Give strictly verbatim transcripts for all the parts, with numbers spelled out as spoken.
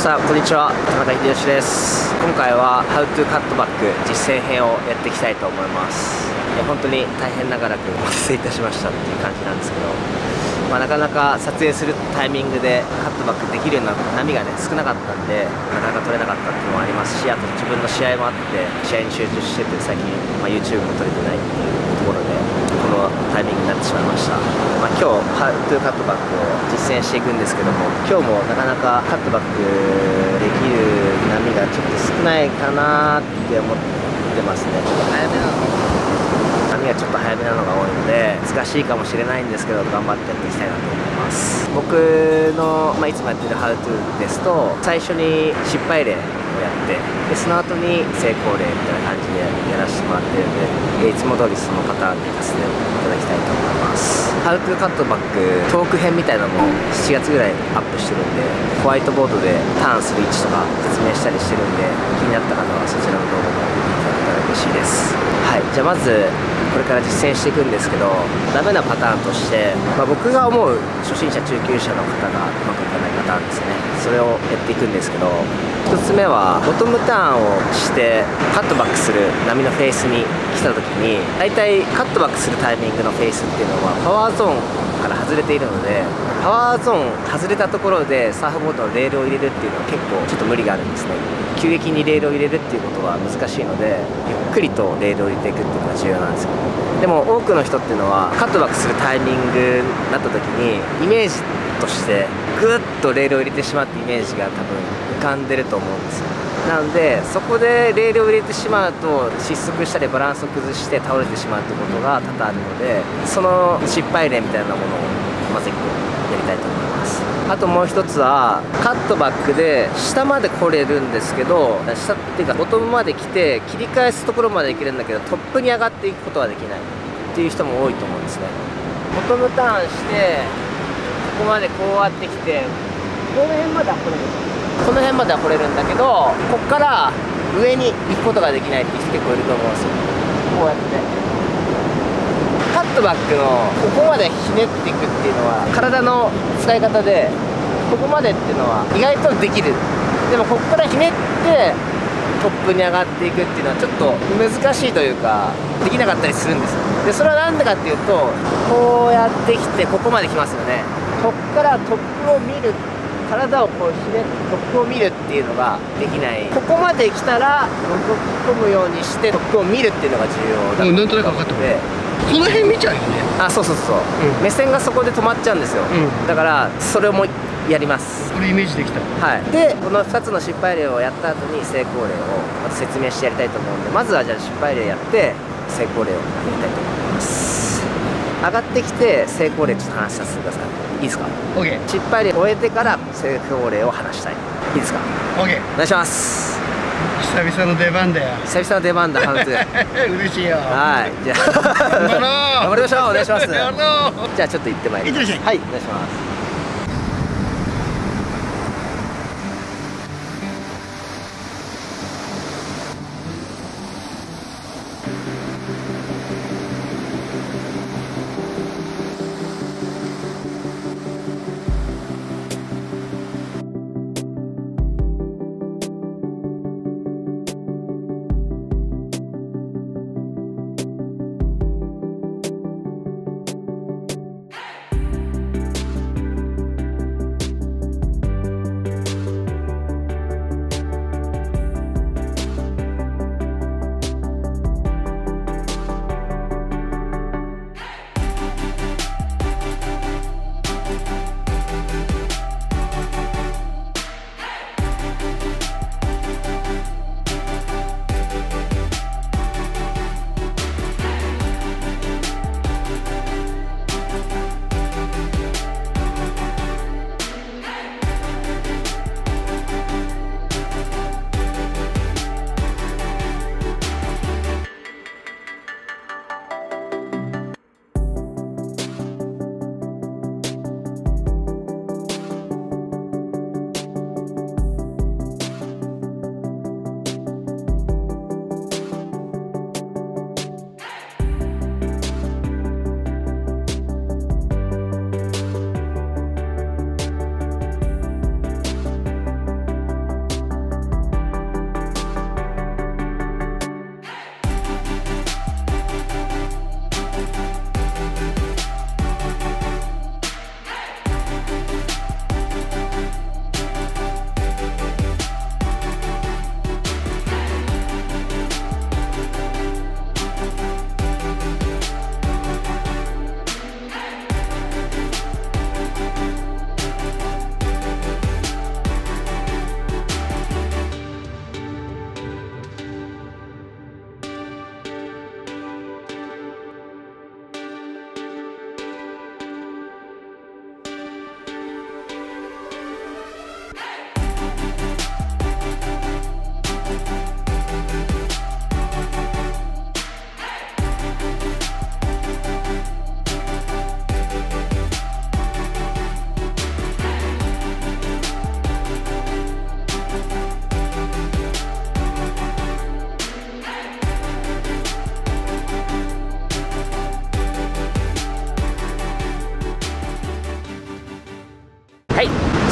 さんこんにちは、田中秀吉です。今回は How to Cut Back 実践編をやっていきたいと思います。いや本当に大変長らくお待たせいたしましたっていう感じなんですけど、まあ、なかなか撮影するタイミングでカットバックできるような波がね少なかったんで、なかなか撮れなかったっていうのもありますし、あと自分の試合もあって試合に集中してて最近、まあ、YouTube も撮れてないっていうところでこのタイミングになってしまいました。まあ、今日 How to Cut Back を実践していくんですけども、今日もなかなかカットバックできる波がちょっと少ないかなって思ってますね。ちょっと早めなの波がちょっと早めなのが多いので難しいかもしれないんですけど、頑張ってやっていきたいなと思います。僕の、まあ、いつもやってる How to ですと、最初に失敗例をやって、でその後に成功例みたいな感じでやらせてもらってるんで、いつも通りそのパターンで行かせていただきたいと思います。 How to Cut Back トーク編みたいなのもしちがつぐらいアップしてるんで、ホワイトボードでターンする位置とか説明したりしてるんで、気になった方はそちらの動画も見ていただけたら嬉しいです。はい、じゃあまずこれから実践していくんですけど、ダメなパターンとして、まあ、僕が思う初心者中級者の方がうまくいかないパターンですね。それをやっていくんですけど、ひとつめはボトムターンをしてカットバックする波のフェースに来た時に、だいたいカットバックするタイミングのフェースっていうのはパワーゾーンから外れているので、パワーゾーン外れたところでサーフボードのレールを入れるっていうのは結構ちょっと無理があるんですね。急激にレールを入れるっていうことは難しいので、ゆっくりとレールを入れていくっていうのが重要なんですよ。でも多くの人っていうのはカットバックするタイミングになった時にイメージとしてグッとレールを入れてしまってイメージが多分浮かんでると思うんですよ。なのでそこでレールを入れてしまうと失速したりバランスを崩して倒れてしまうってことが多々あるので、その失敗例みたいなものをまずいっこやりたいと思います。あともう一つはカットバックで下まで来れるんですけど、下っていうかボトムまで来て切り返すところまで行けるんだけどトップに上がっていくことはできないっていう人も多いと思うんですね。ボトムターンしてここまでこうやってきて、この辺までは来れるこの辺までは来れるんだけど、こっから上に行くことができないっていう人結構いると思うんですよ。こうやってカットバックのここまでひねっていくっていうのは体の使い方で、ここまでっていうのは意外とできる。でもここからひねってトップに上がっていくっていうのはちょっと難しいというかできなかったりするんですよ。でそれは何でかっていうと、こうやってきてここまで来ますよね。ここからトップを見る、体をこうひねってトップを見るっていうのができない。ここまで来たら覗き込むようにしてトップを見るっていうのが重要だと思うので、なんとなく分かってくれ。 この辺見ちゃうよね。 あ、そうそうそう、うん、目線がそこで止まっちゃうんですよ、うん、だからそれもやります。 これイメージできた。 はい。でこのふたつの失敗例をやった後に成功例をまず説明してやりたいと思うんで、まずはじゃあ失敗例やって成功例をやりたいと思います。上がってきて成功例ちょっと話させてください。いいですか？ OK。 失敗例を終えてから成功例を話したい。いいですか？ OK。 お願いします。 久々の出番だよ。 久々の出番だ。ハウト嬉しいよ。 はい、じゃあ頑張りましょう。お願いします。じゃあちょっと行ってまいります。 いってらっしゃい。 はい、お願いします。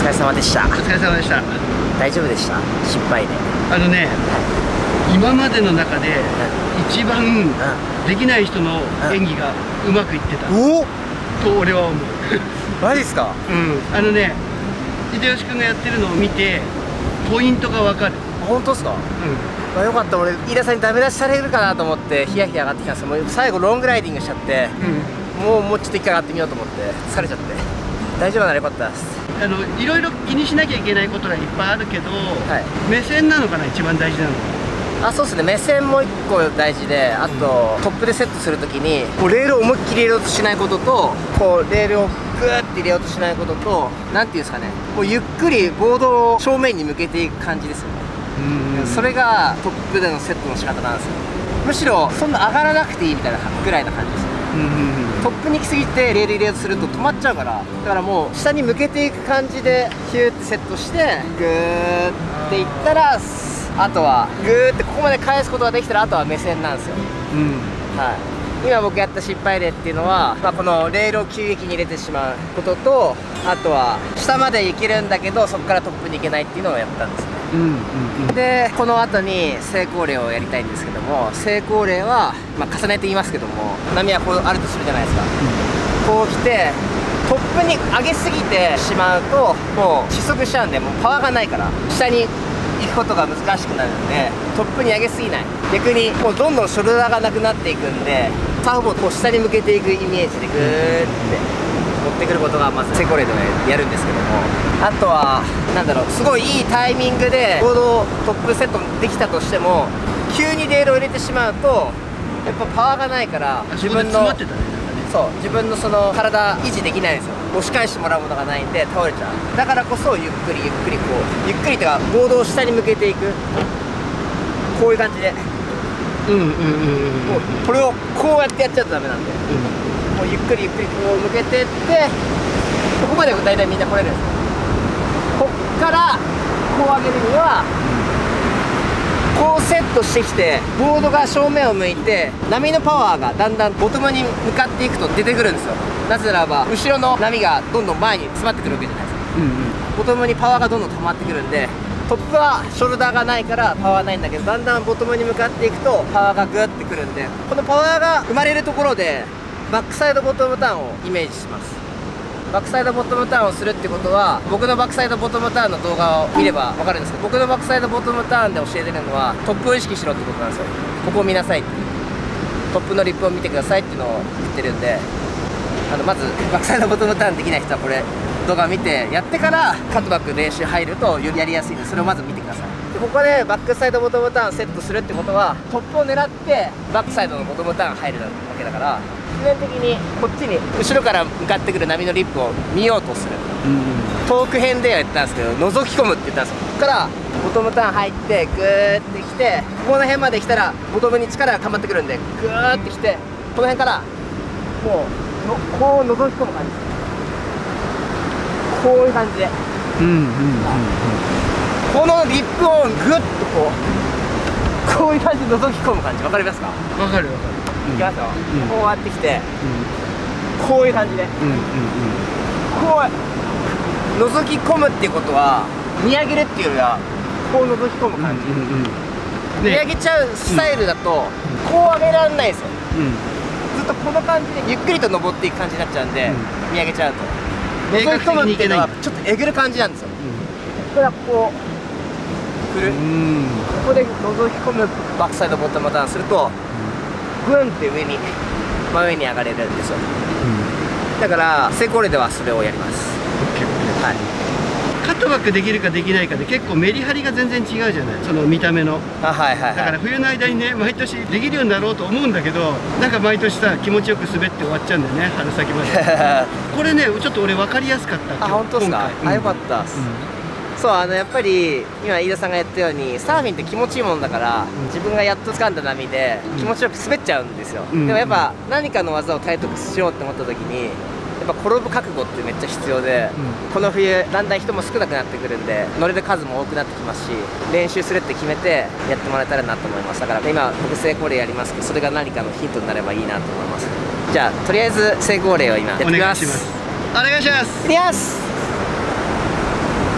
れ様でした。 お疲れ様でした。 大丈夫でした？失敗で。 あのね、今までの中で一番できない人の演技がうまくいってたおと俺は思う。 マジですか？ うん、あのね、秀吉君がやってるのを見てポイントがわかる。 本当ですか？うん。まあ、よかった。俺飯田さんにダメ出しされるかなと思ってヒヤヒヤ上がってきたんですけど、もう最後ロングライディングしちゃって、うん、もうもうちょっと一回上がってみようと思って疲れちゃって、大丈夫ならよかったです。 あのいろいろ気にしなきゃいけないことがいっぱいあるけど、はい、目線なのかな、一番大事なのは。 あ、そうですね、目線もいっこ大事で、あと、うん、トップでセットするときにこうレールを思いっきり入れようとしないことと、こうレールをグーって入れようとしないことと、なんていうんですかね、もうゆっくりボードを正面に向けていく感じですよね。うん、それがトップでのセットの仕方なんですよ。むしろそんな上がらなくていいみたいなぐらいな感じですよ。トップに行き過ぎてレール入れようとすると止まっちゃうから、だからもう下に向けていく感じでヒューってセットしてグーっていったら、あとはグーってここまで返すことができたら、あとは目線なんですよ。うん、はい、今僕やった失敗例っていうのは、まあ、このレールを急激に入れてしまうことと、あとは下まで行けるんだけどそこからトップに行けないっていうのをやったんですね。うんうんうん、でこの後に成功例をやりたいんですけども、成功例は、まあ、重ねて言いますけども、波はこうあるとするじゃないですか。うん、こう来てトップに上げすぎてしまうともう失速しちゃうんで、もうパワーがないから下に行くことが難しくなるんで、トップに上げすぎない、逆にもうどんどんショルダーがなくなっていくんで、サーフボードを下に向けていくイメージでグーって持ってくることがまず成功例でやるんですけども、あとはなんだろう、すごいいいタイミングでボードをトップセットできたとしても、急にレールを入れてしまうとやっぱパワーがないから自分のそう自分のその体維持できないんですよ。押し返してもらうものがないんで倒れちゃう。だからこそゆっくりゆっくりこうゆっくりとかボードを下に向けていく、こういう感じで、うんうんうんうん、これをこうやってやっちゃうとダメなんで、うん、もうゆっくりゆっくりこう向けてって、ここまで大体みんな来れるんですよ。こっからこう上げるにはこうセットしてきて、ボードが正面を向いて波のパワーがだんだんボトムに向かっていくと出てくるんですよ。なぜならば後ろの波がどんどん前に詰まってくるわけじゃないですか。うんうん、ボトムにパワーがどんどん溜まってくるんで、トップはショルダーがないからパワーないんだけど、だんだんボトムに向かっていくとパワーがグッてくるんで、このパワーが生まれるところでバックサイドボトムターンをイメージします。バックサイドボトムターンをするってことは、僕のバックサイドボトムターンの動画を見れば分かるんですけど、僕のバックサイドボトムターンで教えてるのはトップを意識しろってことなんですよ。ここを見なさいって、トップのリップを見てくださいっていうのを言ってるんで、あのまずバックサイドボトムターンできない人はこれ動画を見てやってからカットバック練習入るとよりやりやすいんで、それをまず見てください。でここでバックサイドボトムターンセットするってことは、トップを狙ってバックサイドのボトムターン入るわけだから、必然的にこっちに後ろから向かってくる波のリップを見ようとする、うん、トーク編では言ったんですけど覗き込むって言ったんですよ。ここからボトムターン入ってグーってきて、この辺まで来たらボトムに力が溜まってくるんでグーってきて、この辺からもうのこう覗き込む感じです。こういう感じで、うんうんうんうん、このリップをグッとこうこういう感じで覗き込む感じ、分かりますか？ 分かる分かる。 いきますよ、うん、こうやってきて、うん、こういう感じで、うんうんうん、こう覗き込むっていうことは見上げるっていうよりはこう覗き込む感じ、うんうんうん、見上げちゃうスタイルだと、うん、こう上げられないですよ、うん、ずっとこの感じでゆっくりと登っていく感じになっちゃうんで、うん、見上げちゃうと覗き込むっていうのはちょっとえぐる感じなんですよ、うん、これはこう振る、うん、ここで覗き込むバックサイドボトムターンするとグンって上に真上に上がれるんですよ、うん、だから成功例ではそれをやります。 OK、はい、 カットバックできるかできないかで結構メリハリが全然違うじゃない、その見た目の。あ、はいはいはい、だから冬の間にね毎年できるようになろうと思うんだけど、なんか毎年さ気持ちよく滑って終わっちゃうんだよね、春先までこれねちょっと俺分かりやすかった。 あ、本当ですか？あ、よかったっす、うん、そう、あのやっぱり今飯田さんが言ったようにサーフィンって気持ちいいもんだから、うん、自分がやっと掴んだ波で気持ちよく滑っちゃうんですよ、うん、でもやっぱ何かの技を体得しようって思った時にやっぱ転ぶ覚悟ってめっちゃ必要で、うん、この冬だんだん人も少なくなってくるんで乗れる数も多くなってきますし、練習するって決めてやってもらえたらなと思います。だから今僕成功例やりますけど、それが何かのヒントになればいいなと思います。じゃあとりあえず成功例を今やってみます。 お願いします。お願いします。 いきます。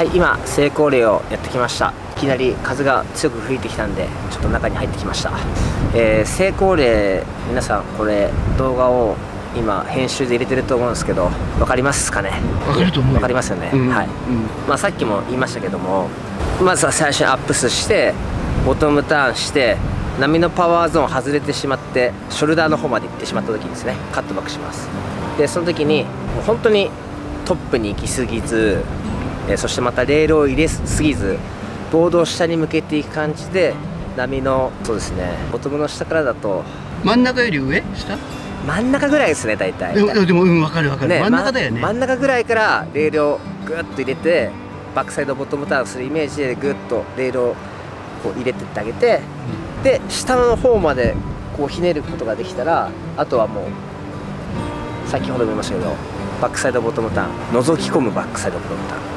はい、今成功例をやってきました。いきなり風が強く吹いてきたんでちょっと中に入ってきました。えー、成功例、皆さんこれ動画を今編集で入れてると思うんですけど、分かりますかね。 分かると思う。 分かりますよね、うん、はい、うん、まあさっきも言いましたけども、まずは最初にアップスしてボトムターンして波のパワーゾーン外れてしまってショルダーの方まで行ってしまった時にですね、カットバックします。でその時にもう本当にトップに行き過ぎず、えー、そしてまたレールを入れすぎず、ボードを下に向けていく感じで、波のそうですね、ボトムの下からだと真ん中より上下真ん中ぐらいですね、大体。 でもでも、うん、分かる分かる、ね、真ん中だよね、 ま、真ん中ぐらいからレールをグッと入れてバックサイドボトムターンするイメージでグッとレールをこう入れてってあげて、うん、で下の方までこうひねることができたら、あとはもう先ほども言いましたけど、バックサイドボトムターン、覗き込むバックサイドボトム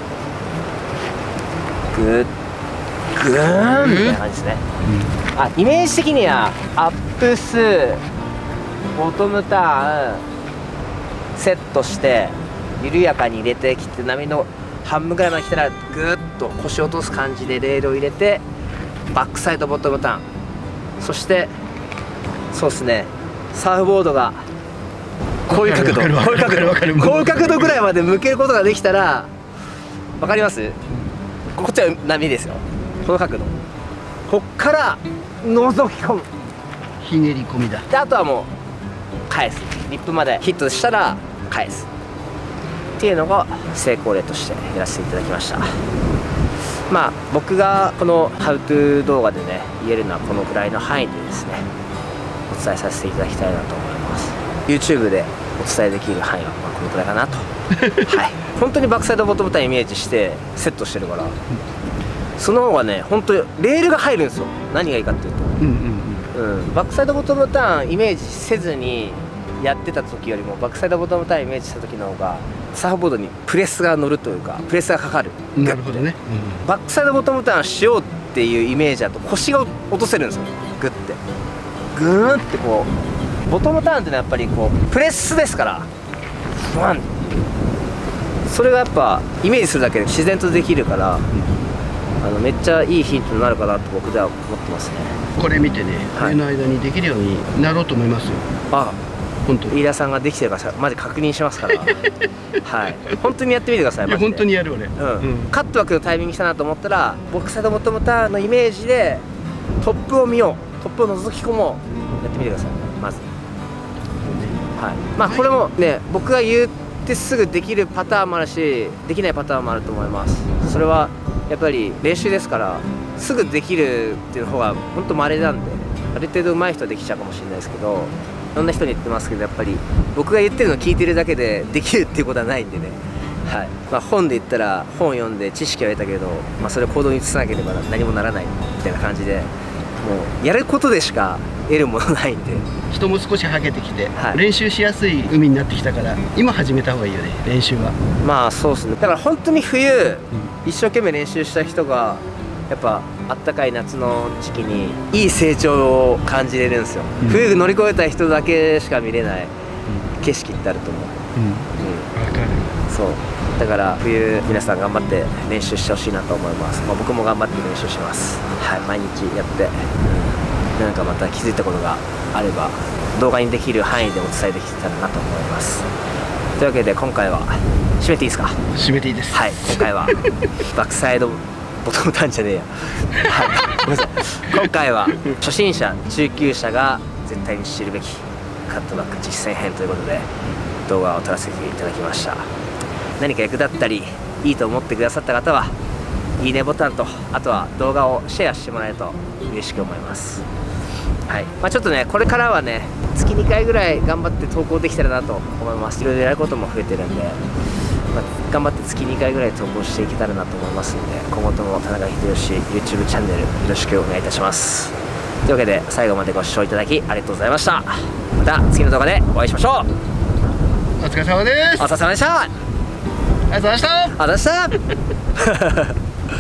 ターン、グッグーンみたいな感じですね、うん、あイメージ的にはアップスボトムターンセットして緩やかに入れてきて、波の半分ぐらいまで来たらグッと腰を落とす感じでレールを入れてバックサイドボトムターン、そしてそうですね、サーフボードがこういう角度、こういう角度、こういう角度ぐらいまで向けることができたら、分かります？こっちは波ですよ、この角度、こっから覗き込む、 ひねり込みだ。 であとはもう返す、リップまでヒットしたら返すっていうのが成功例としてやらせていただきました。まあ僕がこの「ハウトゥー 動画でね言えるのはこのくらいの範囲でですね、お伝えさせていただきたいなと思います。 YouTube でお伝えできる範囲はまあこのくらいかなとはい、本当にバックサイドボトムターンイメージしてセットしてるから、その方がね本当レールが入るんですよ。何がいいかっていうと、うんうんうん、バックサイドボトムターンイメージせずにやってた時よりもバックサイドボトムターンイメージした時の方がサーフボードにプレスが乗るというか、プレスがかかる。 なるほどね、 うん、バックサイドボトムターンしようっていうイメージだと腰が落とせるんですよ。グッてグーンってこう、ボトムターンってのはやっぱりこうプレスですから、フワン、それがやっぱイメージするだけで自然とできるから、うん、あのめっちゃいいヒントになるかなと僕では思ってますね。 これ見てね、冬の間にできるようになろうと思いますよ。ああ本当に飯田さんができてるかマジ確認しますからはい、本当にやってみてください。マジで本当にやる俺、 うんうん、カットバックのタイミング来たなと思ったら、ボックサイドボトムターンのイメージでトップを見よう、トップを覗き込もう、やってみてくださいまず、はい、まあこれもね僕が言ってすぐできるパターンもあるしできないパターンもあると思います。それはやっぱり練習ですから、すぐできるっていう方が本当稀なんで、ある程度上手い人はできちゃうかもしれないですけど、いろんな人に言ってますけど、やっぱり僕が言ってるのを聞いてるだけでできるっていうことはないんでね、はい、まあ、本で言ったら本読んで知識は得たけど、まあ、それを行動に移さなければ何もならないみたいな感じで、もうやることでしか得るものないんで、 人も少しはげてきて、はい、練習しやすい海になってきたから今始めた方がいいよね、練習は。まあそうですね、だから本当に冬、うん、一生懸命練習した人がやっぱあったかい夏の時期にいい成長を感じれるんですよ、うん、冬乗り越えた人だけしか見れない景色ってあると思う。うん、うん、分かる。そうだから冬皆さん頑張って練習してほしいなと思います。まあ、僕も頑張って練習します。はい、毎日やって、うん、なんかまた気づいたことがあれば動画にできる範囲でお伝えできたらなと思います。というわけで今回は締めていいですか？ 締めていいです。 はい、今回はバックサイドボトムターンじゃねえやはい、ごめんなさい。今回は初心者中級者が絶対に知るべきカットバック実践編ということで動画を撮らせていただきました。何か役立ったりいいと思ってくださった方はいいねボタンと、あとは動画をシェアしてもらえると嬉しく思います。はい、まあ、ちょっとねこれからはね月にかいぐらい頑張って投稿できたらなと思います。いろいろやることも増えてるんで、まあ、頑張って月にかいぐらい投稿していけたらなと思いますので、今後とも田中秀吉 YouTube チャンネルよろしくお願いいたします。というわけで最後までご視聴いただきありがとうございました。また次の動画でお会いしましょう。 お疲れ様です。 お疲れ様でした。 ありがとうございました。 ありがとうございました